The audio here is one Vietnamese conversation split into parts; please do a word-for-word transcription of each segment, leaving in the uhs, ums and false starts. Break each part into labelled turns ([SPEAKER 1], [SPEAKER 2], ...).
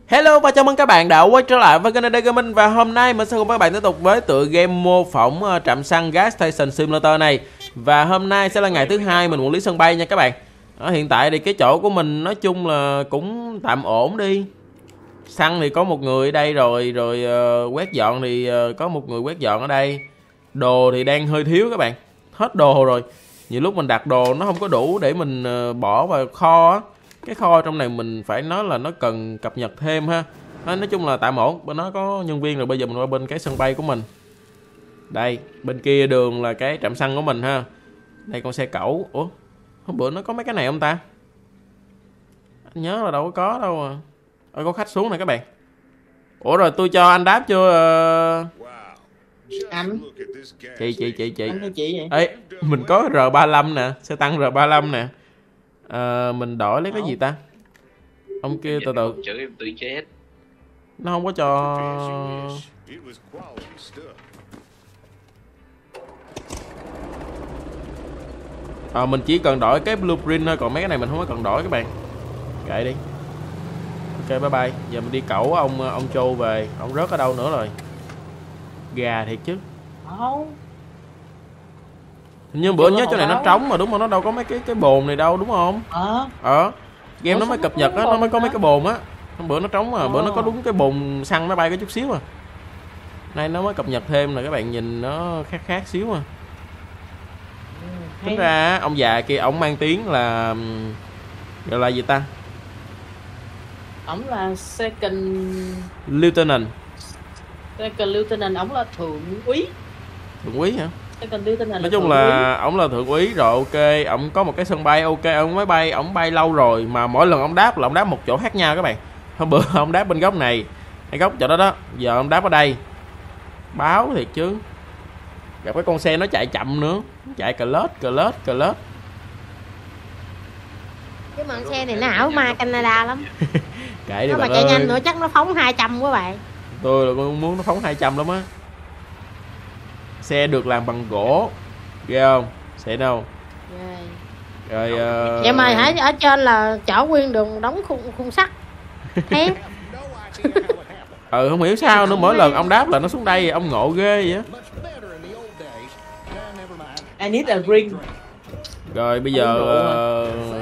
[SPEAKER 1] Hello và chào mừng các bạn đã quay trở lại với kênh a đê Gaming. Và hôm nay mình sẽ cùng các bạn tiếp tục với tựa game mô phỏng uh, trạm xăng Gas Station Simulator này. Và hôm nay sẽ là ngày thứ hai mình quản lý sân bay nha các bạn. Ở hiện tại thì cái chỗ của mình nói chung là cũng tạm ổn đi. Xăng thì có một người ở đây rồi, rồi uh, quét dọn thì uh, có một người quét dọn ở đây. Đồ thì đang hơi thiếu các bạn, hết đồ rồi. Nhiều lúc mình đặt đồ nó không có đủ để mình uh, bỏ vào kho á. Cái kho trong này mình phải nói là nó cần cập nhật thêm ha. Nói chung là tạm ổn. Bên nó có nhân viên rồi, bây giờ mình qua bên cái sân bay của mình. Đây, bên kia đường là cái trạm xăng của mình ha. Đây con xe cẩu. Ủa, hôm bữa nó có mấy cái này không ta? Anh nhớ là đâu có có đâu à. Ôi, có khách xuống này các bạn. Ủa rồi tôi cho anh đáp chưa?
[SPEAKER 2] Anh
[SPEAKER 1] Chị chị chị chị
[SPEAKER 2] anh chị vậy?
[SPEAKER 1] Ê, mình có R ba mươi lăm nè, xe tăng R ba mươi lăm nè. À, mình đổi lấy cái gì ta? Ông kia từ từ
[SPEAKER 3] chữ em tự chết.
[SPEAKER 1] nó không có cho. À, mình chỉ cần đổi cái blueprint thôi, còn mấy cái này mình không có cần đổi các bạn. Kệ đi. Ok bye bye. Giờ mình đi cẩu ông ông Châu về. Ông rớt ở đâu nữa rồi? Gà thiệt chứ.
[SPEAKER 2] Không.
[SPEAKER 1] Nhưng bữa nhớ chỗ này nó trống mà đúng không? Nó đâu có mấy cái cái bồn này đâu đúng không?
[SPEAKER 2] Ờ.
[SPEAKER 1] Ờ. Game nó mới cập nhật á, nó mới có mấy cái bồn á. Hôm bữa nó trống mà, bữa nó có đúng cái bồn xăng máy bay có chút xíu à. Nay nó mới cập nhật thêm là các bạn nhìn nó khác khác xíu mà. Tính ra ông già kia ổng mang tiếng là gọi là gì ta?
[SPEAKER 2] Ổng là second
[SPEAKER 1] Lieutenant.
[SPEAKER 2] second lieutenant, ổng là thượng úy.
[SPEAKER 1] Thượng úy hả?
[SPEAKER 2] Second lieutenant.
[SPEAKER 1] Nói chung là ổng là thượng úy rồi, ok, ổng có một cái sân bay, ok, ông máy bay, ổng bay lâu rồi mà mỗi lần ổng đáp là ổng đáp một chỗ khác nhau các bạn. Hôm bữa ổng đáp bên góc này, hay góc chỗ đó đó, giờ ổng đáp ở đây. Báo thiệt chứ. Gặp cái con xe nó chạy chậm nữa, chạy cờ lết, cờ lết, cờ lết.
[SPEAKER 4] Cái màn xe này nó ảo ma Canada lắm.
[SPEAKER 1] Kệ đi
[SPEAKER 4] nó mà
[SPEAKER 1] bạn
[SPEAKER 4] chạy
[SPEAKER 1] ơi.
[SPEAKER 4] nhanh nữa chắc nó phóng hai trăm quá bạn.
[SPEAKER 1] Tôi là con muốn nó phóng hai trăm lắm á. Xe được làm bằng gỗ, ghê không? Xe đâu?
[SPEAKER 4] Yeah.
[SPEAKER 1] Rồi uh...
[SPEAKER 4] Vậy mà hả, ở trên là chở nguyên đường đóng khung khung sắt thép.
[SPEAKER 1] Ừ không hiểu sao nữa, mỗi lần ông đáp là nó xuống đây, ông ngộ ghê vậy á.
[SPEAKER 2] I need a ring.
[SPEAKER 1] Rồi bây giờ uh...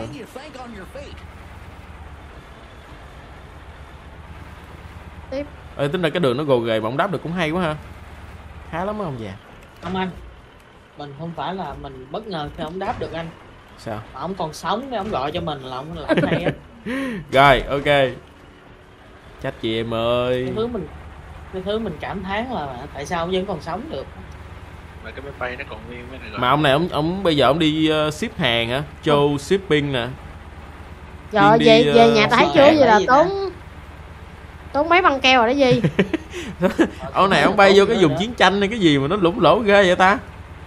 [SPEAKER 4] Tiếp.
[SPEAKER 1] Ê, tính ra cái đường nó gồ ghề mà ông đáp được cũng hay quá ha. Khá lắm á ông già.
[SPEAKER 2] Không anh, mình không phải là mình bất ngờ khi ông đáp được anh.
[SPEAKER 1] Sao?
[SPEAKER 2] Mà ông còn sống nên ông gọi cho mình là ông làm hay á.
[SPEAKER 1] Rồi ok. Trách chị em ơi.
[SPEAKER 2] Cái thứ mình cái thứ mình cảm thán là tại sao ông vẫn còn sống được.
[SPEAKER 3] Mà cái máy bay nó còn nguyên mấy này.
[SPEAKER 1] Mà ông này ông ông bây giờ ông đi uh, ship hàng hả? Châu shipping nè.
[SPEAKER 4] Trời về đi, về nhà thấy chưa, vậy là tốn tốn mấy băng keo rồi đó gì.
[SPEAKER 1] Ông này ông bay vô cái vùng chiến tranh hay cái gì mà nó lủng lỗ ghê vậy ta.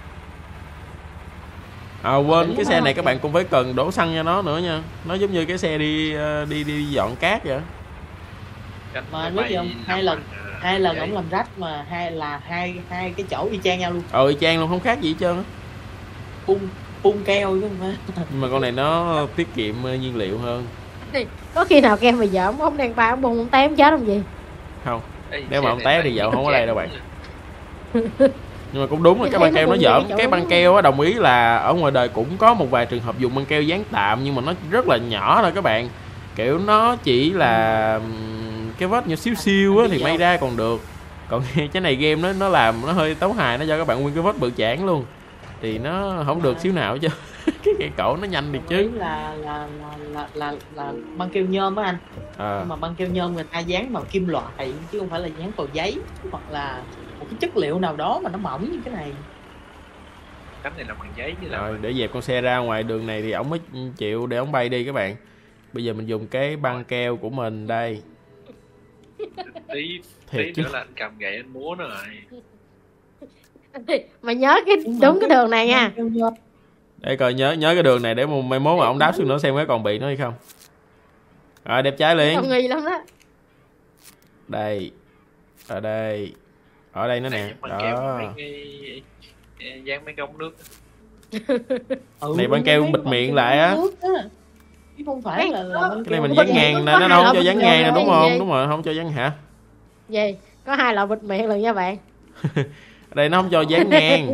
[SPEAKER 1] À quên, cái xe này các bạn cũng phải cần đổ xăng cho nó nữa nha. Nó giống như cái xe đi đi đi dọn cát vậy.
[SPEAKER 2] Mà anh biết gì không? Hai lần hai lần ổng làm rách mà hai là hai hai cái chỗ y chang nhau luôn.
[SPEAKER 1] Ờ y chang luôn, không khác gì hết trơn á.
[SPEAKER 2] Phun phun keo chứ không phải.
[SPEAKER 1] Nhưng mà con này nó tiết kiệm nhiên liệu hơn.
[SPEAKER 4] Có khi nào kem mà vợ ông không đang bay ông bùng ông té ông chết không gì?
[SPEAKER 1] Không. Nếu mà ông té thì vợ không ở đây đâu bạn. Nhưng mà cũng đúng là cái băng keo nó dởm. Cái băng keo á, đồng ý là ở ngoài đời cũng có một vài trường hợp dùng băng keo dán tạm, nhưng mà nó rất là nhỏ thôi các bạn. Kiểu nó chỉ là cái vết nhỏ xíu xíu á thì may ra còn được. Còn cái này game nó nó làm nó hơi tấu hài, nó cho các bạn nguyên cái vết bự chảng luôn. Thì nó không được xíu nào chứ. Cái cây cổ nó nhanh thì chứ.
[SPEAKER 2] Là là là là là, là băng keo nhôm á anh. À. Nhưng mà băng keo nhôm người ta dán bằng kim loại chứ không phải là dán vào giấy hoặc là một cái chất liệu nào đó mà nó mỏng như cái này.
[SPEAKER 3] Cái này là bằng giấy chứ.
[SPEAKER 1] Rồi để dẹp con xe ra ngoài đường này thì ổng mới chịu để ổng bay đi các bạn. Bây giờ mình dùng cái băng keo của mình đây.
[SPEAKER 3] Tí tí nữa là anh cầm gậy anh múa nó rồi.
[SPEAKER 4] Mà nhớ cái đúng cái đường này nha.
[SPEAKER 1] Để coi nhớ nhớ cái đường này để mai mốt mà ông đáp xuống nữa xem có còn bị nữa hay không. Rồi đẹp trái liền.
[SPEAKER 4] Không nghi lắm đó.
[SPEAKER 1] Đây. Ở đây. Ở đây nữa nè. Đó.
[SPEAKER 3] Dán mấy cái ống nước.
[SPEAKER 2] Ừ,
[SPEAKER 1] này băng keo bịt miệng lại á.
[SPEAKER 2] Không phải là, là
[SPEAKER 1] cái này mình dán ngang nè, nó không cho dán ngang nè, đúng không? Đúng rồi, không cho dán hả?
[SPEAKER 4] Gì? Có hai loại bịt miệng lần nha bạn.
[SPEAKER 1] Ở đây nó không cho dán ngang.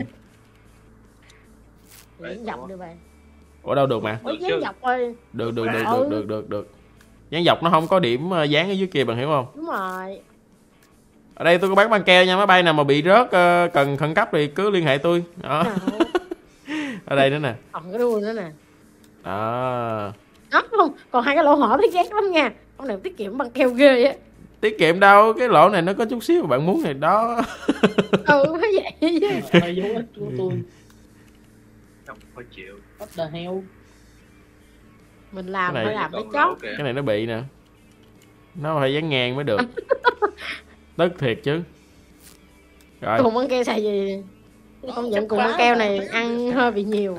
[SPEAKER 4] Dán dọc đi bạn.
[SPEAKER 1] Ủa đâu được mà.
[SPEAKER 4] Ủa dán dọc ơi.
[SPEAKER 1] Được được được được được được được. Dán dọc nó không có điểm dán ở dưới kia, bạn hiểu không?
[SPEAKER 4] Đúng rồi.
[SPEAKER 1] Ở đây tôi có bán băng keo nha, máy bay nào mà bị rớt cần khẩn cấp thì cứ liên hệ tôi. Đó. Ở đây nữa nè.
[SPEAKER 4] Còn cái đuôi nữa nè.
[SPEAKER 1] Đó.
[SPEAKER 4] Đó không, còn hai cái lỗ hổng thấy ghét lắm nha. Ông này tiết kiệm băng keo ghê á.
[SPEAKER 1] Tiết kiệm đâu, cái lỗ này nó có chút xíu mà bạn muốn thì đó.
[SPEAKER 4] Ừ phải vậy chứ.
[SPEAKER 2] Hơi dấu ích của tôi.
[SPEAKER 3] Không có chịu.
[SPEAKER 2] What the hell.
[SPEAKER 4] Mình làm
[SPEAKER 1] cái
[SPEAKER 4] phải
[SPEAKER 1] này,
[SPEAKER 4] làm để chót.
[SPEAKER 1] cái này nó bị nè. Nó phải dán ngang mới được. Tức thiệt chứ. Rồi.
[SPEAKER 4] Cùng băng keo xài gì? Công nhận cùng băng keo này ăn hơi bị nhiều.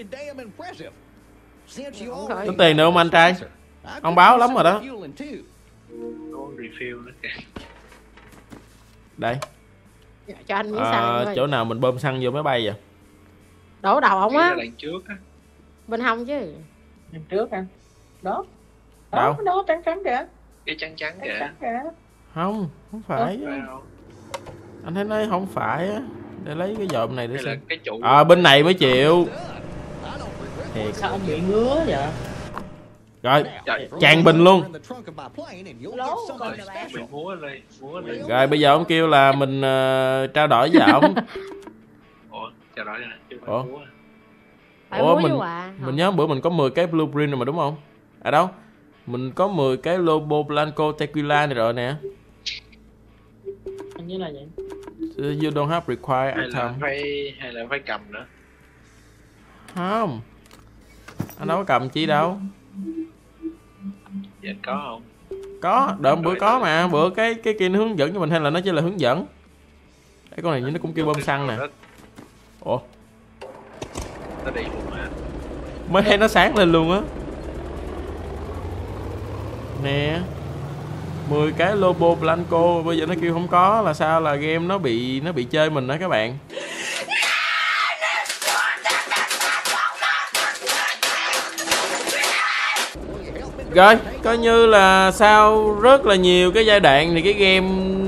[SPEAKER 1] Tính tiền được không anh trai? Ông báo lắm rồi đó. Đây.
[SPEAKER 4] Cho anh miếng
[SPEAKER 1] à,
[SPEAKER 4] xăng
[SPEAKER 1] chỗ nào mình bơm xăng vô máy bay vậy?
[SPEAKER 4] Đổ đầu ông á.
[SPEAKER 3] Trước á.
[SPEAKER 4] Bên hông chứ.
[SPEAKER 2] Bên trước anh. Đó.
[SPEAKER 1] Đâu?
[SPEAKER 2] Đó, đó trắng trắng kìa.
[SPEAKER 3] Cái trắng trắng kìa.
[SPEAKER 2] Trắng kìa.
[SPEAKER 1] Không, không phải. Anh thấy nói không phải á. Để lấy cái dòm này để xem. À bên này mới chịu. Thiệt.
[SPEAKER 2] Sao ông bị ngứa vậy?
[SPEAKER 1] Rồi, tràn bình luôn. Rồi bây giờ ông kêu là mình uh, trao đổi với ổng.
[SPEAKER 3] Ủa, trao đổi chứ
[SPEAKER 1] Ủa,
[SPEAKER 4] Ủa
[SPEAKER 1] mình mình nhớ bữa mình có mười cái blueprint rồi mà đúng không? À đâu? Mình có mười cái Lobo Blanco Tequila này rồi nè.
[SPEAKER 2] Anh như là vậy.
[SPEAKER 1] You don't have required
[SPEAKER 3] hay
[SPEAKER 1] item.
[SPEAKER 3] là phải hay là phải cầm nữa.
[SPEAKER 1] Không. Anh đâu có cầm chi đâu.
[SPEAKER 3] Dạ có không?
[SPEAKER 1] Có, đợi bữa có mà, bữa cái cái kia nó hướng dẫn cho mình hay là nó chỉ là hướng dẫn. Cái con này như nó cũng kêu bơm xăng nè. Ủa?
[SPEAKER 3] Nó đi luôn mà.
[SPEAKER 1] Mới thấy nó sáng lên luôn á. Nè. mười cái Lobo Blanco bây giờ nó kêu không có là sao, là game nó bị nó bị chơi mình đó các bạn. Rồi, coi như là sau rất là nhiều cái giai đoạn thì cái game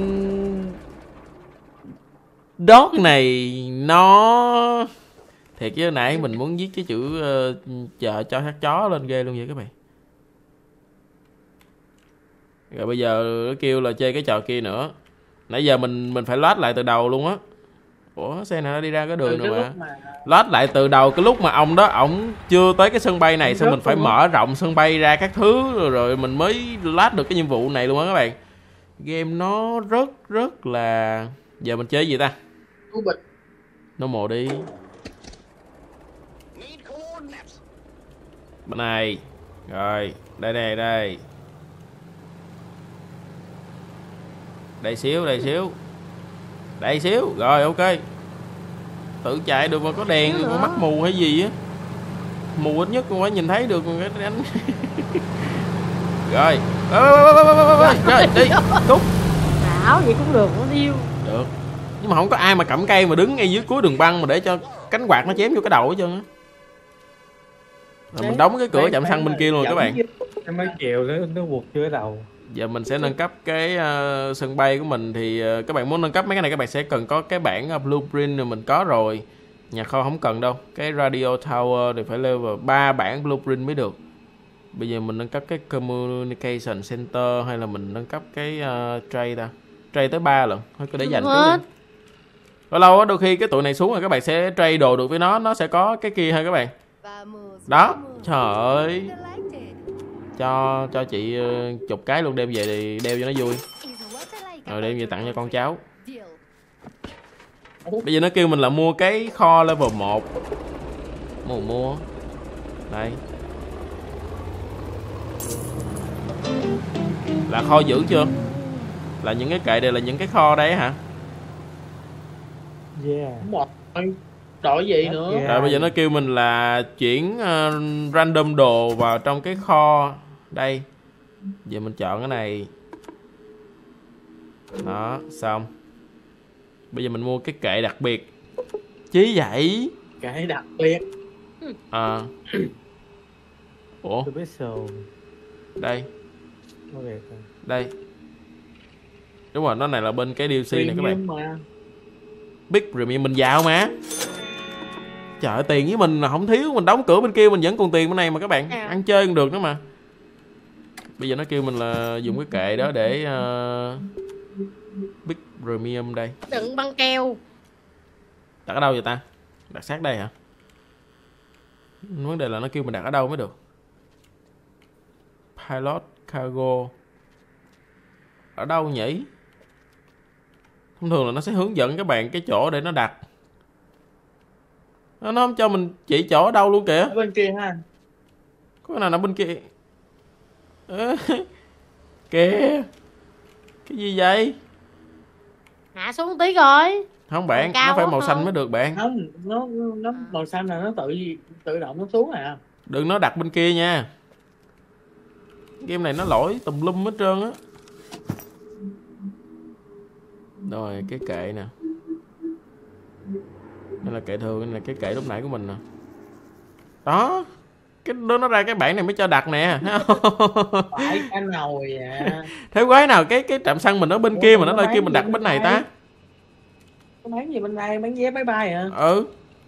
[SPEAKER 1] Dog này nó thiệt chứ nãy mình muốn viết cái chữ uh, chờ cho hát chó lên ghê luôn vậy các bạn. Rồi bây giờ nó kêu là chơi cái trò kia nữa. Nãy giờ mình mình phải load lại từ đầu luôn á. Ủa xe này nó đi ra cái đường rồi mà. mà load lại từ đầu cái lúc mà ông đó ổng chưa tới cái sân bay này, xong mình phải mở rộng sân bay ra các thứ rồi, rồi mình mới load được cái nhiệm vụ này luôn á các bạn. Game nó rất rất là, giờ mình chơi gì ta? Nó mồ đi. Bên này. Rồi, đây đây đây. Đây xíu, đây xíu. Đây xíu, rồi ok. Tự chạy được mà có đèn, có mắt mù hay gì á. Mù ít nhất cũng phải nhìn thấy được cái đánh. Rồi. Rồi, đi, cút.
[SPEAKER 4] Ảo vậy cũng được, nó điêu.
[SPEAKER 1] Được. Nhưng mà không có ai mà cầm cây mà đứng ngay dưới cuối đường băng mà để cho cánh quạt nó chém vô cái đầu hết trơn á. Rồi mình đóng cái cửa chạm xăng bên kia luôn các bạn.
[SPEAKER 5] Em mới chịu nó nó buộc chưa đầu.
[SPEAKER 1] Giờ mình sẽ nâng cấp cái uh, sân bay của mình thì uh, các bạn muốn nâng cấp mấy cái này các bạn sẽ cần có cái bản uh, blueprint rồi mình có rồi. Nhà kho không cần đâu. Cái radio tower thì phải level ba bản blueprint mới được. Bây giờ mình nâng cấp cái communication center hay là mình nâng cấp cái uh, trade ta. Trade tới ba lần. Thôi cứ để dành cái đi. Lâu lâu á đôi khi cái tụi này xuống rồi các bạn sẽ trade đồ được với nó, nó sẽ có cái kia thôi các bạn. Đó, trời ơi. Cho cho chị uh, chục cái luôn đem về thì đeo cho nó vui. Rồi đem về tặng cho con cháu. Bây giờ nó kêu mình là mua cái kho level một. Mua mua. Đây. Là kho giữ chưa? Là những cái kệ đây là những cái kho đây hả?
[SPEAKER 5] Yeah.
[SPEAKER 2] Đổi gì nữa?
[SPEAKER 1] Yeah. Rồi bây giờ nó kêu mình là chuyển uh, random đồ vào trong cái kho đây. Giờ mình chọn cái này. Đó, xong. Bây giờ mình mua cái kệ đặc biệt. Chí vậy?
[SPEAKER 2] Kệ đặc biệt.
[SPEAKER 1] À. Ủa?
[SPEAKER 5] Tôi biết sầu.
[SPEAKER 1] Đây.
[SPEAKER 5] Okay.
[SPEAKER 1] Đây. Đúng rồi, nó này là bên cái đê lờ xê này các bạn.
[SPEAKER 2] Mà.
[SPEAKER 1] Big Premium mình giàu mà. Trời ơi, tiền với mình là không thiếu, mình đóng cửa bên kia mình vẫn còn tiền bên này mà các bạn. À. Ăn chơi cũng được nữa mà. Bây giờ nó kêu mình là dùng cái kệ đó để uh, Big Premium đây.
[SPEAKER 4] Đựng băng keo.
[SPEAKER 1] Đặt ở đâu vậy ta? Đặt sát đây hả? Vấn đề là nó kêu mình đặt ở đâu mới được. Pilot Cargo. Ở đâu nhỉ? Thông thường là nó sẽ hướng dẫn các bạn cái chỗ để nó đặt. Nó không cho mình chỉ chỗ ở đâu luôn kìa.
[SPEAKER 2] Ở bên kia ha.
[SPEAKER 1] Có cái nào nằm bên kia? À, kìa. Cái gì vậy?
[SPEAKER 4] Hạ xuống tí rồi.
[SPEAKER 1] Không bạn, nó phải màu xanh mới được bạn.
[SPEAKER 2] Không, nó nó màu xanh là nó tự tự động nó xuống à.
[SPEAKER 1] Đừng nó đặt bên kia nha. Game này nó lỗi tùm lum hết trơn á. Rồi cái kệ nè. Đây là kệ thường, đây là cái kệ lúc nãy của mình nè. Đó. Cái đó nó ra cái bảng này mới cho đặt nè.
[SPEAKER 2] Phải cái nồi à.
[SPEAKER 1] Thế quái nào cái cái trạm xăng mình ở bên Ủa, kia mà nó lại kêu mình đặt bên này ta?
[SPEAKER 2] Nó bán gì bên này, bán vé máy bay à?
[SPEAKER 1] Ừ.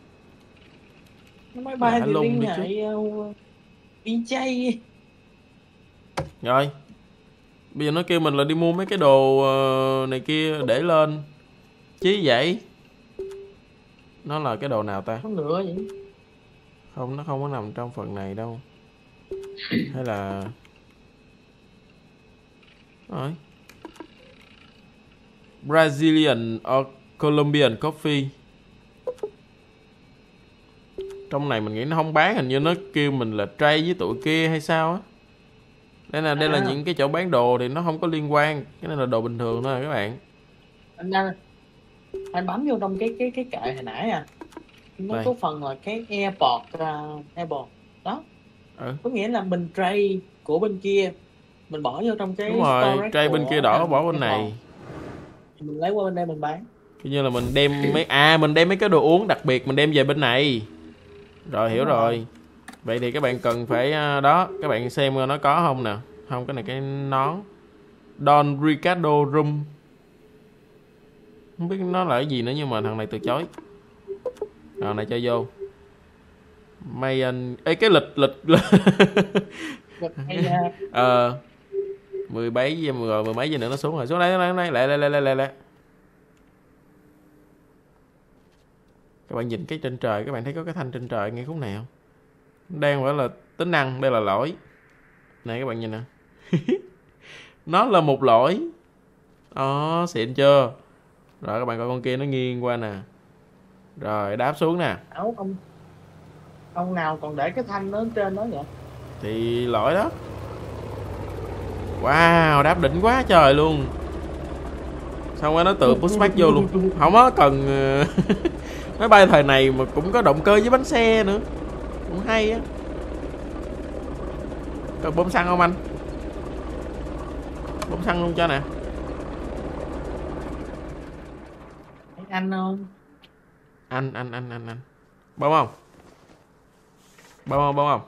[SPEAKER 2] Nó máy bay thì liên hệ đi chay.
[SPEAKER 1] Rồi. Bây giờ nó kêu mình là đi mua mấy cái đồ này kia để lên. Chí vậy. Nó là cái đồ nào ta?
[SPEAKER 2] Không lựa vậy.
[SPEAKER 1] Không, nó không có nằm trong phần này đâu. Hay là... Rồi. Brazilian or Colombian coffee. Trong này mình nghĩ nó không bán, hình như nó kêu mình là trade với tụi kia hay sao á. Đây là đây à. là những cái chỗ bán đồ thì nó không có liên quan. Cái này là đồ bình thường thôi các bạn.
[SPEAKER 2] Anh anh, anh bấm vô trong cái cái cái kệ hồi nãy à. Nó đây. Có phần là cái airport uh, airport đó. Ừ. Có nghĩa là mình trade của bên kia mình bỏ vô trong cái
[SPEAKER 1] đúng rồi, trade bên kia đỏ bỏ bên này.
[SPEAKER 2] Mình lấy qua bên đây mình bán.
[SPEAKER 1] Cứ như là mình đem mấy à mình đem mấy cái đồ uống đặc biệt mình đem về bên này. Rồi hiểu rồi. rồi. Vậy thì các bạn cần phải đó, các bạn xem nó có không nè. Không, cái này cái nón Don Ricardo Rum. Không biết nó là cái gì nữa nhưng mà thằng này từ chối. Rồi này cho vô. May anh ê cái lịch lịch ờ mười bảy giờ rồi mười mấy giờ nữa nó xuống rồi. Xuống đây đây đây lại lại lại lại lại. Các bạn nhìn cái trên trời, các bạn thấy có cái thanh trên trời ngay khúc này không? Đang gọi là tính năng, đây là lỗi. Này các bạn nhìn nè. Nó là một lỗi. Đó, xịn chưa? Rồi các bạn coi con kia nó nghiêng qua nè. Rồi đáp xuống nè.
[SPEAKER 2] Áo ông ông nào còn để cái thanh nó trên đó vậy?
[SPEAKER 1] Thì lỗi đó. Wow, đáp đỉnh quá trời luôn. Xong rồi nó tự pushback vô luôn. Không có cần máy bay thời này mà cũng có động cơ với bánh xe nữa. Cũng hay á. Cần bơm xăng không anh? Bơm xăng luôn cho nè.
[SPEAKER 2] Anh không?
[SPEAKER 1] Anh anh anh anh anh. Bơm không? Bơm không? Bơm không?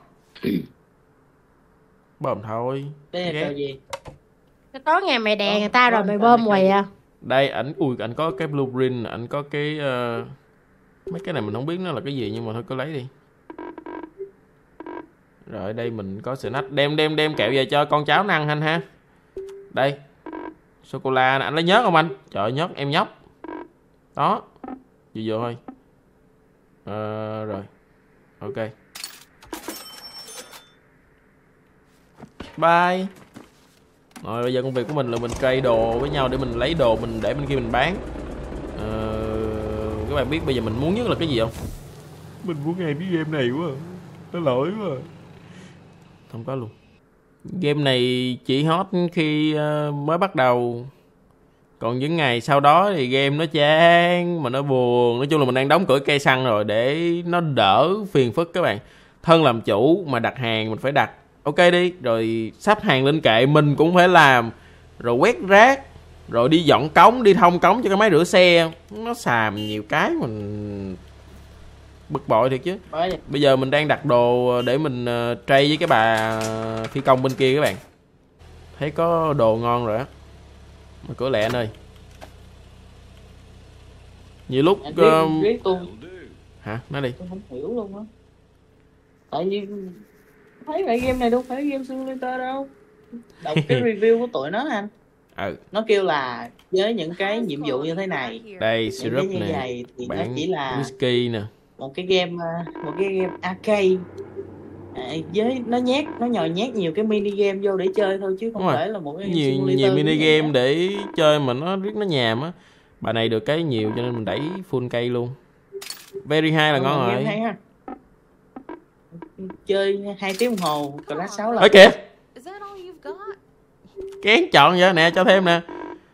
[SPEAKER 1] Bơm thôi.
[SPEAKER 2] Đây là gì?
[SPEAKER 4] Cái tối ngày mày đè người ta rồi mày bơm hoài à?
[SPEAKER 1] Đây ảnh ui ảnh có cái blueprint, ảnh có cái uh, mấy cái này mình không biết nó là cái gì nhưng mà thôi cứ lấy đi. Rồi đây mình có snack, đem đem đem kẹo về cho con cháu nó ăn anh ha. Đây. Sô cô la nè, anh lấy nhớt không anh? Trời ơi, nhớt em nhóc. Đó. Vừa vừa thôi. À, rồi. Ok. Bye. Rồi bây giờ công việc của mình là mình trade đồ với nhau để mình lấy đồ mình để bên kia mình bán. À, các bạn biết bây giờ mình muốn nhất là cái gì không? Mình muốn nghe cái game này quá. Nó lỗi quá. Không có luôn. Game này chỉ hot khi uh, mới bắt đầu. Còn những ngày sau đó thì game nó chán mà nó buồn. Nói chung là mình đang đóng cửa cây xăng rồi để nó đỡ phiền phức các bạn. Thân làm chủ mà đặt hàng mình phải đặt ok đi, rồi sắp hàng lên kệ mình cũng phải làm, rồi quét rác, rồi đi dọn cống, đi thông cống cho cái máy rửa xe. Nó xàm nhiều cái mình bực bội thiệt chứ. Bây giờ mình đang đặt đồ để mình uh, trade với cái bà phi công bên kia các bạn. Thấy có đồ ngon rồi á. Mở cửa lẹ anh ơi. Nhiều lúc
[SPEAKER 2] uh... riết, riết
[SPEAKER 1] hả? Nói đi.
[SPEAKER 2] Tôi không hiểu luôn á. Tại vì thấy lại game này đâu phải game simulator đâu. Đọc cái review của tụi nó anh.
[SPEAKER 1] Ừ.
[SPEAKER 2] Nó kêu là với những cái nhiệm vụ như thế này,
[SPEAKER 1] đây syrup nè,
[SPEAKER 2] thì nó chỉ là
[SPEAKER 1] whisky nè,
[SPEAKER 2] một cái game một cái game arcade à, với nó nhét nó nhồi nhét nhiều cái mini game vô để chơi thôi chứ không phải là một cái
[SPEAKER 1] nhiều nhiều mini game để chơi mà nó riết nó nhàm á. Bà này được cái nhiều cho nên mình đẩy full cây luôn. Very high là ngon rồi.
[SPEAKER 2] Hay ha. Chơi hai tiếng đồng hồ class sáu lần.
[SPEAKER 1] Ơ kìa. Kén chọn vậy nè, cho thêm nè.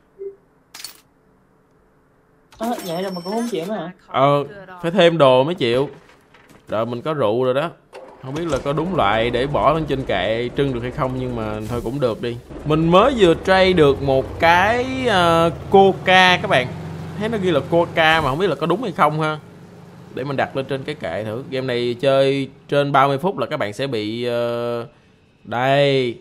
[SPEAKER 2] À, vậy rồi mà cũng không chịu nữa hả?
[SPEAKER 1] Ờ, phải thêm đồ mới chịu. Rồi mình có rượu rồi đó. Không biết là có đúng loại để bỏ lên trên kệ trưng được hay không, nhưng mà thôi cũng được đi. Mình mới vừa trade được một cái uh, coca các bạn. Thấy nó ghi là coca mà không biết là có đúng hay không ha. Để mình đặt lên trên cái kệ thử. Game này chơi trên ba mươi phút là các bạn sẽ bị uh... đây.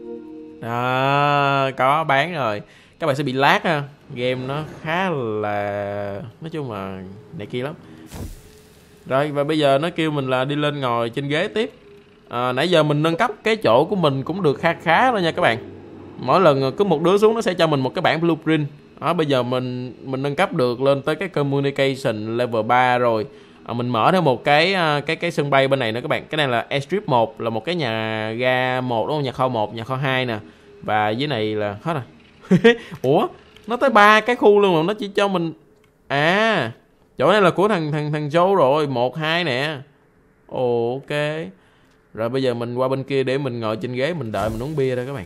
[SPEAKER 1] Đó, có bán rồi. Các bạn sẽ bị lag ha. Game nó khá là nói chung là này kia lắm. Rồi và bây giờ nó kêu mình là đi lên ngồi trên ghế tiếp. à, Nãy giờ mình nâng cấp cái chỗ của mình cũng được khá khá rồi nha các bạn. Mỗi lần cứ một đứa xuống nó sẽ cho mình một cái bản blueprint. Đó, bây giờ mình mình nâng cấp được lên tới cái communication level ba rồi. à, Mình mở thêm một cái cái cái sân bay bên này nữa các bạn. Cái này là airstrip một, là một cái nhà ga một đúng không? Nhà kho một, nhà kho hai nè. Và dưới này là hết rồi. Ủa, nó tới ba cái khu luôn mà nó chỉ cho mình. À, chỗ này là của thằng thằng thằng Joe rồi, một hai nè. Ồ, ok. Rồi bây giờ mình qua bên kia để mình ngồi trên ghế mình đợi mình uống bia đây các bạn.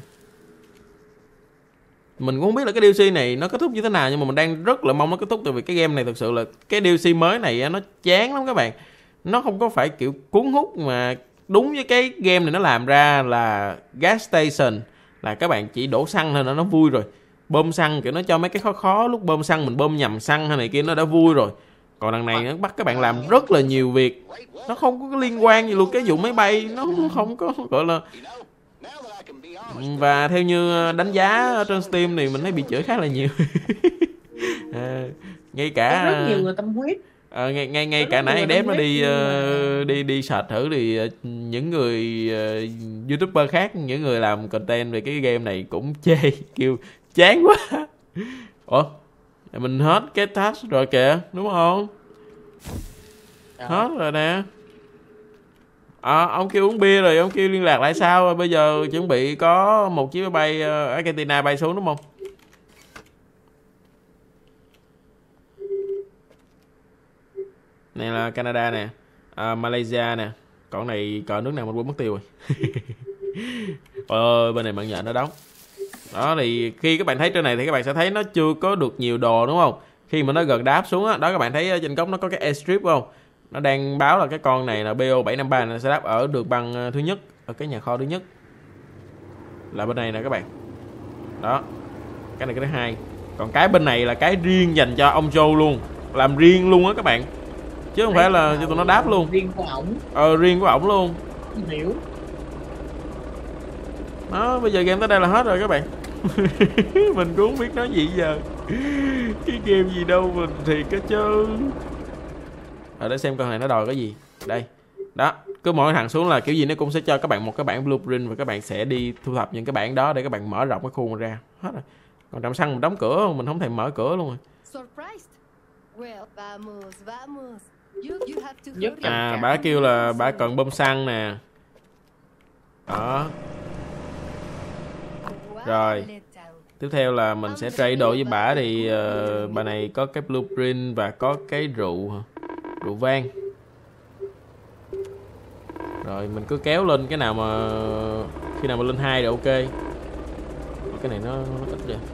[SPEAKER 1] Mình cũng không biết là cái đê lờ xê này nó kết thúc như thế nào, nhưng mà mình đang rất là mong nó kết thúc, tại vì cái game này thực sự là cái đê lờ xê mới này nó chán lắm các bạn. Nó không có phải kiểu cuốn hút mà đúng với cái game này nó làm ra là gas station, là các bạn chỉ đổ xăng thôi là nó vui rồi. Bơm xăng kiểu nó cho mấy cái khó khó, lúc bơm xăng mình bơm nhầm xăng hay này kia nó đã vui rồi. Còn đằng này nó bắt các bạn làm rất là nhiều việc, nó không có liên quan gì luôn. Cái vụ máy bay nó không có gọi là. Và theo như đánh giá trên Steam thì mình thấy bị chửi khá là nhiều. à, ngay cả
[SPEAKER 2] rất nhiều người tâm huyết.
[SPEAKER 1] À, ngay ngay ngay cả nãy đếm nó đi uh, đi đi search thử thì uh, những người uh, YouTuber khác, những người làm content về cái game này cũng chê, kêu chán quá. Ủa, mình hết cái task rồi kìa, đúng không? Đó. Hết rồi nè. À, ông kêu uống bia rồi, ông kêu liên lạc lại sao? Bây giờ chuẩn bị có một chiếc máy bay uh, Argentina bay xuống đúng không? Này là Canada nè, à, Malaysia nè. Còn này cờ nước nào mình quên mất tiêu rồi. Ôi, bên này bạn nhện nó đóng. Đó thì khi các bạn thấy trên này thì các bạn sẽ thấy nó chưa có được nhiều đồ đúng không? Khi mà nó gần đáp xuống á, đó các bạn thấy trên góc nó có cái airstrip không? Nó đang báo là cái con này là B O bảy năm ba nó sẽ đáp ở đường băng thứ nhất, ở cái nhà kho thứ nhất. Là bên này nè các bạn. Đó. Cái này cái thứ hai. Còn cái bên này là cái riêng dành cho ông Joe luôn, làm riêng luôn á các bạn. Chứ không phải là cho tụi nó đáp luôn.
[SPEAKER 2] Riêng của ổng.
[SPEAKER 1] Ờ, riêng của ổng luôn.
[SPEAKER 2] Không hiểu.
[SPEAKER 1] Đó, bây giờ game tới đây là hết rồi các bạn. Mình cũng không biết nói gì giờ. Cái game gì đâu mình thiệt cái chứ. Ở để xem con này nó đòi cái gì. Đây. Đó, cứ mỗi thằng xuống là kiểu gì nó cũng sẽ cho các bạn một cái bản blueprint, và các bạn sẽ đi thu thập những cái bản đó để các bạn mở rộng cái khu ra. Hết rồi. Còn trạm xăng mình đóng cửa, mình không thèm mở cửa luôn rồi. À, bà kêu là bà cần bơm xăng nè. Đó. Rồi. Tiếp theo là mình sẽ trade đồ với bà. Thì uh, bà này có cái blueprint và có cái rượu Rượu vang. Rồi mình cứ kéo lên cái nào mà khi nào mà lên hai thì ok. Cái này nó, nó ít rồi,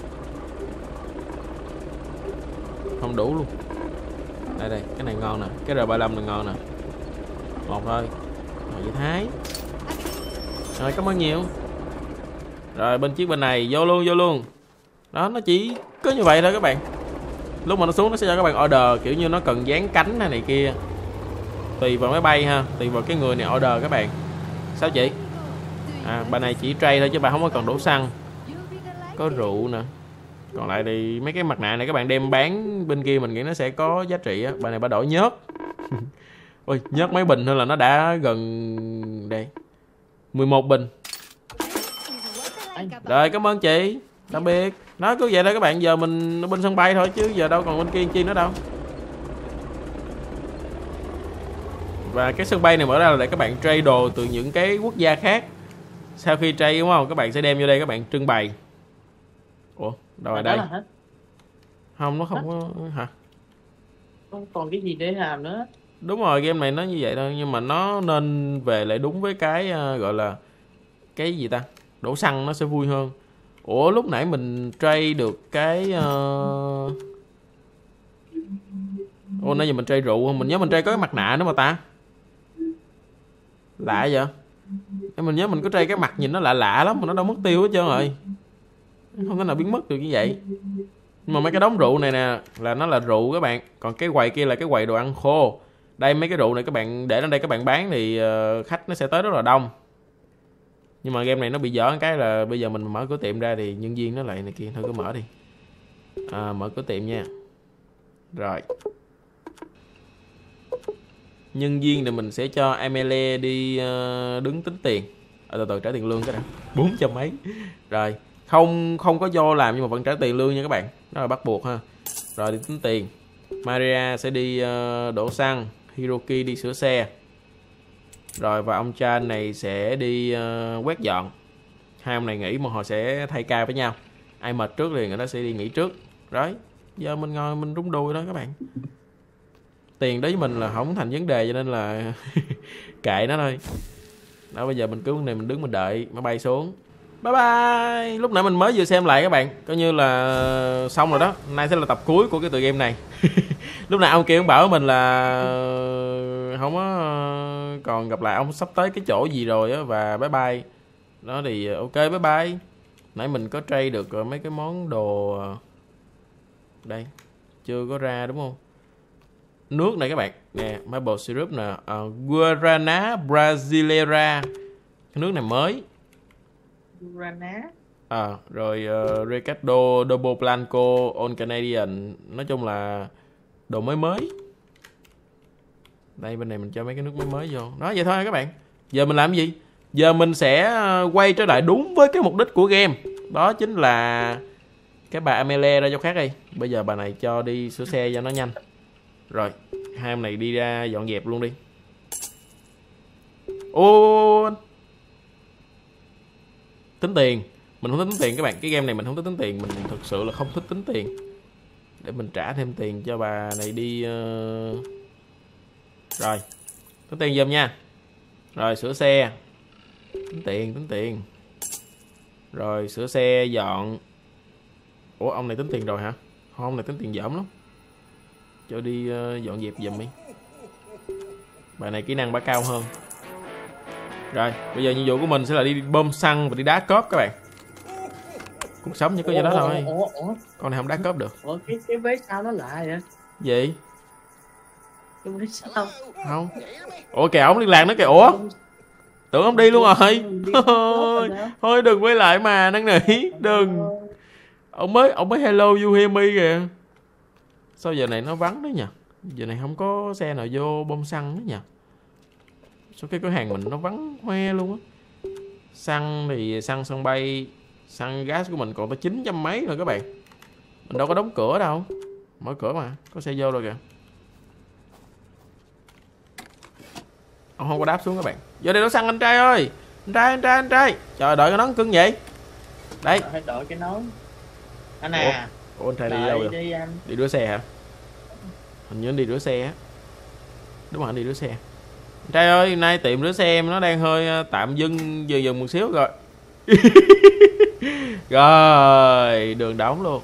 [SPEAKER 1] không đủ luôn. Đây đây, cái này ngon nè, cái R ba mươi lăm này ngon nè. Một thôi. Rồi vậy Thái. Rồi cảm ơn nhiều. Rồi bên chiếc bên này vô luôn vô luôn. Đó, nó chỉ có như vậy thôi các bạn. Lúc mà nó xuống nó sẽ cho các bạn order kiểu như nó cần dán cánh hay này kia. tùy vào máy bay ha, tùy vào cái người này order các bạn. Sao chị? À, bà này chỉ trade thôi chứ bà không có cần đổ xăng. Có rượu nè. Còn lại thì mấy cái mặt nạ này các bạn đem bán bên kia mình nghĩ nó sẽ có giá trị á. Bà này bà đổi nhớt. Ôi, nhớt mấy bình thôi là nó đã gần đây. mười một bình. Rồi, cảm ơn chị. Tạm biệt. Nói cứ vậy thôi các bạn, giờ mình ở bên sân bay thôi chứ giờ đâu còn bên kia chi nữa đâu. Và cái sân bay này mở ra là để các bạn trade đồ từ những cái quốc gia khác. Sau khi trade đúng không, các bạn sẽ đem vô đây các bạn trưng bày. Ủa, đâu rồi đây? Không, nó không có hả?
[SPEAKER 2] Không còn cái gì để làm nữa.
[SPEAKER 1] Đúng rồi, game này nó như vậy thôi, nhưng mà nó nên về lại đúng với cái uh, gọi là cái gì ta? Đổ xăng nó sẽ vui hơn. Ủa, lúc nãy mình trade được cái uh... Ủa, nãy giờ mình trade rượu không? Mình nhớ mình trade có cái mặt nạ nữa mà ta. Lạ vậy? Mình nhớ mình có trade cái mặt nhìn nó lạ lạ lắm mà nó đâu mất tiêu hết trơn rồi. Không thể nào biến mất được như vậy. Nhưng mà mấy cái đống rượu này nè là nó là rượu các bạn. Còn cái quầy kia là cái quầy đồ ăn khô. Đây mấy cái rượu này các bạn để lên đây các bạn bán thì uh, khách nó sẽ tới rất là đông. Nhưng mà game này nó bị dở cái là bây giờ mình mở cửa tiệm ra thì nhân viên nó lại này kia. Thôi cứ mở đi. À, mở cửa tiệm nha. Rồi. Nhân viên thì mình sẽ cho Amelie đi uh, đứng tính tiền. À, từ từ trả tiền lương cái đã. Bốn trăm mấy. Rồi. Không không có vô làm nhưng mà vẫn trả tiền lương nha các bạn. Đó là bắt buộc ha. Rồi đi tính tiền. Maria sẽ đi uh, đổ xăng. Hiroki đi sửa xe. Rồi và ông Chan này sẽ đi uh, quét dọn. Hai ông này nghỉ một hồi sẽ thay ca với nhau. Ai mệt trước thì người đó sẽ đi nghỉ trước. Rồi. Giờ mình ngồi mình rung đùi đó các bạn. Tiền đối với mình là không thành vấn đề cho nên là kệ nó thôi. Đó bây giờ mình cứ vấn đề mình đứng mình đợi máy bay xuống. Bye bye. Lúc nãy mình mới vừa xem lại các bạn, coi như là xong rồi đó. Nay sẽ là tập cuối của cái tựa game này. Lúc nãy ông kia ông bảo mình là không có còn gặp lại ông sắp tới cái chỗ gì rồi á. Và bye bye. Đó thì ok bye bye. Nãy mình có trade được mấy cái món đồ. Đây chưa có ra đúng không? Nước này các bạn nè, maple syrup nè, uh, Guarana Brasileira, cái nước này mới.
[SPEAKER 2] Guarana.
[SPEAKER 1] À, rồi uh, Recado Double Blanco On Canadian, nói chung là đồ mới mới. Đây bên này mình cho mấy cái nước mới mới vô. Đó vậy thôi các bạn. Giờ mình làm gì? Giờ mình sẽ quay trở lại đúng với cái mục đích của game. Đó chính là cái bà Amelie ra cho khác đi. Bây giờ bà này cho đi sửa xe cho nó nhanh. Rồi, hai em này đi ra dọn dẹp luôn đi. Ô, tính tiền. Mình không thích tính tiền các bạn. Cái game này mình không thích tính tiền. Mình thực sự là không thích tính tiền. Để mình trả thêm tiền cho bà này đi uh... Rồi, tính tiền giùm nha. Rồi, sửa xe. Tính tiền, tính tiền. Rồi, sửa xe, dọn. Ủa, ông này tính tiền rồi hả? Không, ông này tính tiền dởm lắm. Cho đi uh, dọn dẹp giùm đi. Bài này kỹ năng bả cao hơn. Rồi bây giờ nhiệm vụ của mình sẽ là đi bơm xăng và đi đá cóp các bạn. Cuộc sống chỉ có gì đó thôi.
[SPEAKER 2] Ủa, ủa.
[SPEAKER 1] Con này không đá cóp được.
[SPEAKER 2] Ủa cái cái vé sao nó lạ vậy?
[SPEAKER 1] Gì?
[SPEAKER 2] Cái vé sao?
[SPEAKER 1] Không. Ủa kìa ổng liên lạc nữa kìa. Ủa tưởng ông đi luôn rồi. Thôi, thôi đừng quay lại mà năn nỉ. Đừng. Ông mới ông mới hello you hear me kìa. Sao giờ này nó vắng đó nhỉ? Giờ này không có xe nào vô bơm xăng đó nhỉ? Sao cái cửa hàng mình nó vắng hoe luôn á. Xăng thì xăng sân bay, xăng gas của mình còn tới chín trăm mấy rồi các bạn. Mình đâu có đóng cửa đâu. Mở cửa mà, có xe vô rồi kìa. Ông không có đáp xuống các bạn. Vô đây đổ xăng anh trai ơi. Anh trai, anh trai, anh trai. Trời đợi cái nón cưng vậy. Đây.
[SPEAKER 2] Phải đợi cái nón. Anh à.
[SPEAKER 1] Ủa, Ủa anh trai đi đâu rồi?
[SPEAKER 2] Đi, anh.
[SPEAKER 1] Đi rửa xe hả? Hình như anh đi rửa xe á. Đúng rồi, anh đi rửa xe. Anh trai ơi, nay tiệm rửa xe em nó đang hơi tạm dừng dừng dừng một xíu rồi. Rồi, đường đóng luôn.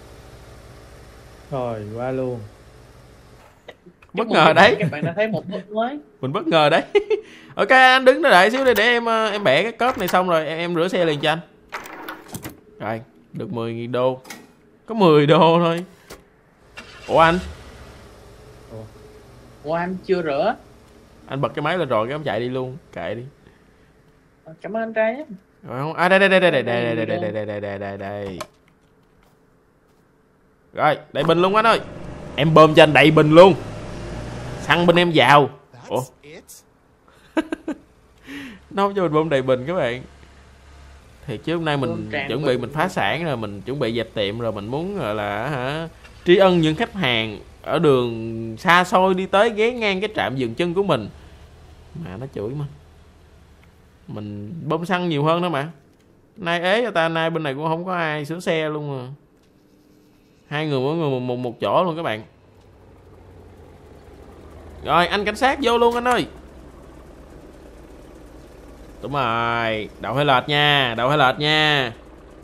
[SPEAKER 5] Rồi, qua luôn.
[SPEAKER 1] Bất ngờ đấy.
[SPEAKER 2] Các bạn đã thấy một bước mới.
[SPEAKER 1] Mình bất ngờ đấy. Ok, anh đứng đó đợi xíu đi để em em bẻ cái cốp này xong rồi em, em rửa xe liền cho anh. Rồi, được mười nghìn đô. Có mười đô thôi. Ủa anh?
[SPEAKER 2] Ủa anh chưa rửa?
[SPEAKER 1] Anh bật cái máy lên rồi cái ông chạy đi luôn, kệ đi.
[SPEAKER 2] Cảm ơn anh trai nhé.
[SPEAKER 1] Rồi không? À đây đây đây đây đây đây đây đây đây đây đây đây đây đây. Rồi, đầy bình luôn anh ơi. Em bơm cho anh đầy bình luôn. Xăng bên em vào. Ủa? Nó không cho mình bơm đầy bình các bạn. Thiệt chứ hôm nay mình chuẩn bị mình phá sản rồi, mình chuẩn bị dẹp tiệm rồi, mình muốn gọi là hả tri ân những khách hàng ở đường xa xôi đi tới ghé ngang cái trạm dừng chân của mình. Mà nó chửi mà. Mình bơm xăng nhiều hơn đó mà. Nay ế cho ta, nay bên này cũng không có ai sửa xe luôn mà. Hai người mỗi người một, một, một chỗ luôn các bạn. Rồi anh cảnh sát vô luôn anh ơi. Đúng rồi, đậu hơi lệch nha, đậu hơi lệch nha.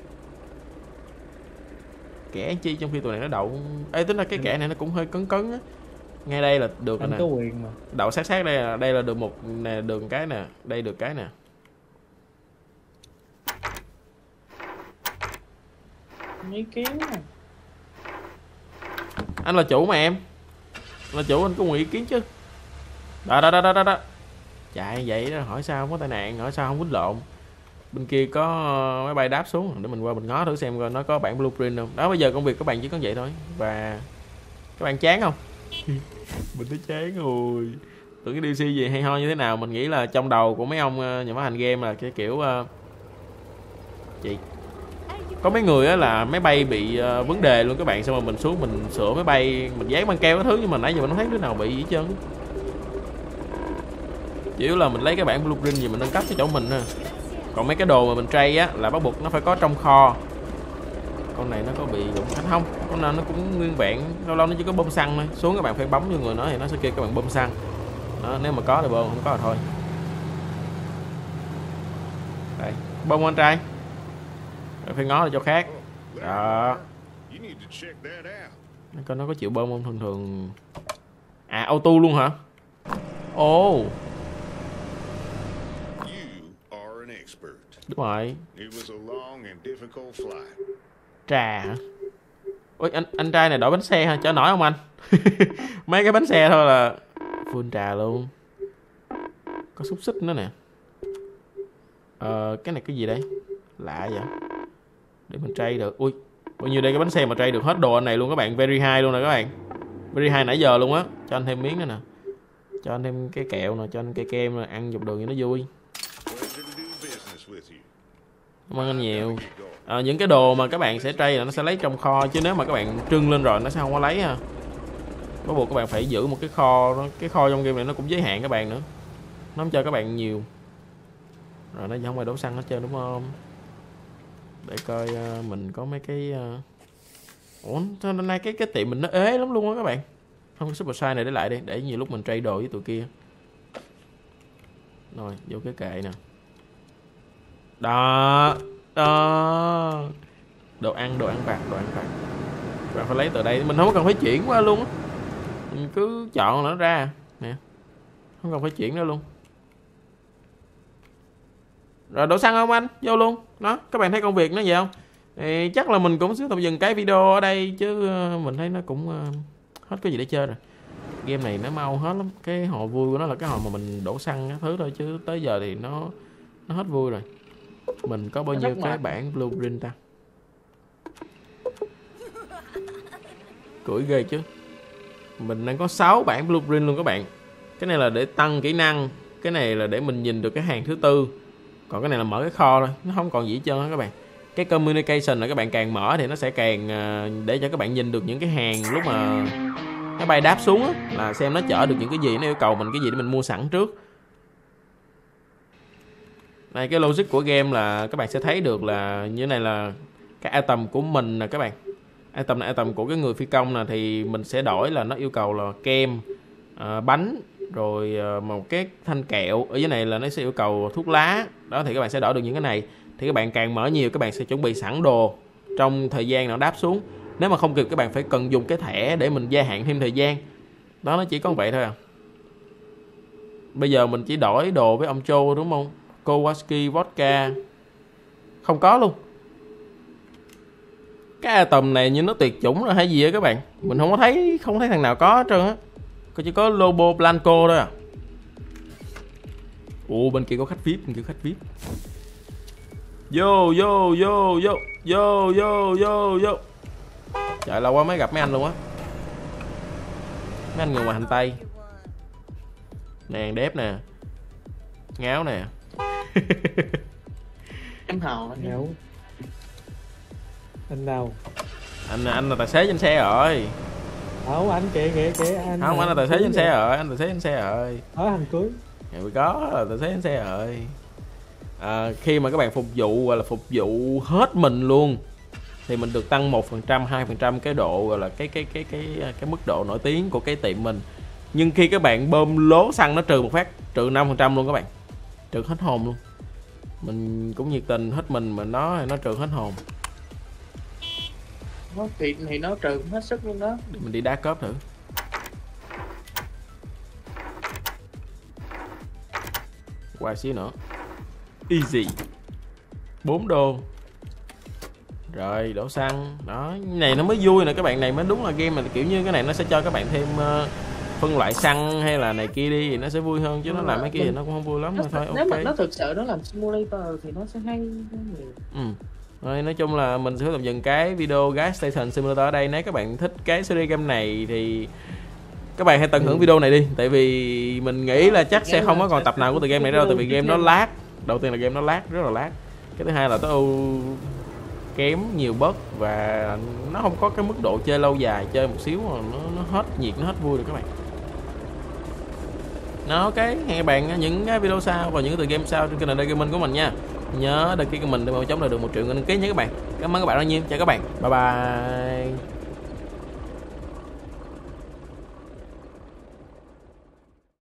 [SPEAKER 1] Kẻ chi trong khi tụi này nó đậu. Ê tính ra cái kẻ này nó cũng hơi cấn cấn á. Ngay đây là được rồi nè.
[SPEAKER 5] Anh có quyền mà.
[SPEAKER 1] Đậu sát sát đây là đây là được một nè, đường cái nè, đây được cái nè.
[SPEAKER 2] Ý kiến nè.
[SPEAKER 1] Anh là chủ mà em. Anh là chủ anh có quyền ý kiến chứ. Đó đó đó đó đó. Chạy vậy đó, hỏi sao không có tai nạn, hỏi sao không quýnh lộn. Bên kia có máy bay đáp xuống để mình qua mình ngó thử xem coi nó có bản blueprint không. Đó bây giờ công việc các bạn chỉ có vậy thôi. Và các bạn chán không? Mình thấy chán rồi. Tưởng cái đê lờ xê gì hay ho như thế nào. Mình nghĩ là trong đầu của mấy ông nhà phát hành game là cái kiểu uh... chị có mấy người á là máy bay bị uh, vấn đề luôn các bạn, xong rồi mình xuống mình sửa máy bay, mình dán băng keo cái thứ, nhưng mà nãy giờ mình không thấy đứa nào bị gì hết trơn. Chỉ yếu là mình lấy cái bản blueprint gì mình nâng cấp cho chỗ mình thôi. Còn mấy cái đồ mà mình trade á là bắt buộc nó phải có trong kho. Con này nó có bị dụng khách không? Con nào nó cũng nguyên vẹn, lâu lâu nó chỉ có bơm xăng thôi. Xuống các bạn phải bấm vô người nó thì nó sẽ kêu các bạn bơm xăng. Đó, nếu mà có thì bơm, không có thì thôi. Đây, bơm anh trai. Rồi phải ngó là chỗ khác. Đó. Coi nó có chịu bơm không, thường thường. À auto luôn hả? Ồ. Oh. Đúng rồi. Trà hả? Ôi anh anh trai này đổi bánh xe hả? Chở nổi không anh? Mấy cái bánh xe thôi là full trà luôn. Có xúc xích nữa nè. Ờ cái này cái gì đây? Lạ vậy. Để mình trade được. Ui, bao nhiêu đây cái bánh xe mà trade được hết đồ anh này luôn các bạn. Very high luôn nè các bạn. Very high nãy giờ luôn á. Cho anh thêm miếng nữa nè. Cho anh thêm cái kẹo nè, cho anh cây kem nè, ăn dọc đường cho nó vui. Cảm ơn anh nhiều. À, những cái đồ mà các bạn sẽ trade là nó sẽ lấy trong kho, chứ nếu mà các bạn trưng lên rồi nó sẽ không có lấy ha. Bắt buộc các bạn phải giữ một cái kho, cái kho trong game này nó cũng giới hạn các bạn nữa. Nó không cho các bạn nhiều. Rồi nó không phải đổ xăng hết trơn đúng không? Để coi uh, mình có mấy cái uh... ủa sao hôm nay cái cái tiệm mình nó ế lắm luôn á các bạn. Không có super size này để lại đi, để nhiều lúc mình trade đồ với tụi kia. Rồi vô cái kệ nè. Đó. Đó. Đồ ăn, đồ ăn vặt, đồ ăn vặt. Các bạn phải lấy từ đây, mình không cần phải chuyển qua luôn á. Mình cứ chọn nó ra nè. Không cần phải chuyển nữa luôn. Rồi đổ xăng không anh? Vô luôn. Đó, các bạn thấy công việc nó vậy không? Thì chắc là mình cũng sẽ tạm dừng cái video ở đây, chứ mình thấy nó cũng uh, hết cái gì để chơi rồi. Game này nó mau hết lắm. Cái hồi vui của nó là cái hồi mà mình đổ xăng cái thứ thôi, chứ tới giờ thì nó nó hết vui rồi. Mình có bao nhiêu cái bản blueprint ta? Cưỡi ghê chứ. Mình đang có sáu bản blueprint luôn các bạn. Cái này là để tăng kỹ năng, cái này là để mình nhìn được cái hàng thứ tư, còn cái này là mở cái kho thôi, nó không còn gì hết trơn á các bạn. Cái communication là các bạn càng mở thì nó sẽ càng để cho các bạn nhìn được những cái hàng lúc mà nó bay đáp xuống á, là xem nó chở được những cái gì, nó yêu cầu mình cái gì để mình mua sẵn trước. Này cái logic của game là các bạn sẽ thấy được là như này là cái item của mình nè các bạn. Item này item của cái người phi công nè, thì mình sẽ đổi là nó yêu cầu là kem, à, bánh, rồi à, một cái thanh kẹo. Ở dưới này là nó sẽ yêu cầu thuốc lá. Đó thì các bạn sẽ đổi được những cái này. Thì các bạn càng mở nhiều các bạn sẽ chuẩn bị sẵn đồ trong thời gian nào đáp xuống. Nếu mà không kịp các bạn phải cần dùng cái thẻ để mình gia hạn thêm thời gian. Đó, nó chỉ có vậy thôi à. Bây giờ mình chỉ đổi đồ với ông Châu đúng không? Kowalski vodka không có luôn. Cái item này như nó tuyệt chủng rồi hay gì á các bạn. Mình không có thấy không thấy thằng nào có hết trơn á. Có chỉ có Lobo Blanco thôi à. Ồ, bên kia có khách vi ai pi, bên kia có khách vi ai pi. Vô vô vô vô vô vô vô vô. Trời, lâu quá mới gặp mấy anh luôn á. Mấy anh người ngoài hành tây. Nè, đép nè, ngáo nè.
[SPEAKER 2] Em Hào anh
[SPEAKER 5] Ngáo. Anh nào?
[SPEAKER 1] Anh anh là tài xế trên xe rồi.
[SPEAKER 5] Không, anh kìa kìa kìa anh.
[SPEAKER 1] Không, anh là tài xế trên xe rồi, anh tài xế trên xe rồi.
[SPEAKER 5] Ở hành cưới.
[SPEAKER 1] Ngày mới có là tài xế trên xe rồi. À, khi mà các bạn phục vụ gọi là phục vụ hết mình luôn thì mình được tăng một phần trăm, hai phần trăm cái độ gọi là cái cái cái cái cái mức độ nổi tiếng của cái tiệm mình. Nhưng khi các bạn bơm lố xăng nó trừ một phát, trừ năm phần trăm luôn các bạn. Trừ hết hồn luôn. Mình cũng nhiệt tình hết mình mà nó nó trừ hết hồn.
[SPEAKER 2] Nó thì, thì nó trừ hết sức luôn đó.
[SPEAKER 1] Để mình đi đá cớp thử. Qua xíu nữa. Easy. bốn đô. Rồi đổ xăng. Đó, này nó mới vui nè các bạn, này mới đúng là game mà kiểu như cái này nó sẽ cho các bạn thêm uh, phân loại xăng hay là này kia đi thì nó sẽ vui hơn chứ nó làm mấy kia thì nó cũng không vui lắm
[SPEAKER 2] nó,
[SPEAKER 1] thôi.
[SPEAKER 2] Nếu
[SPEAKER 1] okay.
[SPEAKER 2] mà nó thực sự nó làm simulator thì nó sẽ hay hơn nhiều.
[SPEAKER 1] Ừ. Rồi, nói chung là mình sẽ tạm dừng cái video Gas Station Simulator ở đây. Nếu các bạn thích cái series game này thì các bạn hãy tận hưởng video này đi. Tại vì mình nghĩ là chắc sẽ không có còn tập nào của tựa game này đâu. Tại vì game nó lag. Đầu tiên là game nó lag, rất là lag. Cái thứ hai là tối ưu kém nhiều bug và nó không có cái mức độ chơi lâu dài. Chơi một xíu mà nó, nó hết nhiệt, nó hết vui rồi các bạn. Nó ok, hẹn các bạn những cái video sau và những tựa game sau trên kênh Đê Gaming của mình nha. Nhớ đăng ký kênh mình để mau chóng là được một triệu người đăng ký nha các bạn. Cảm ơn các bạn rất nhiều. Chào các bạn. Bye bye.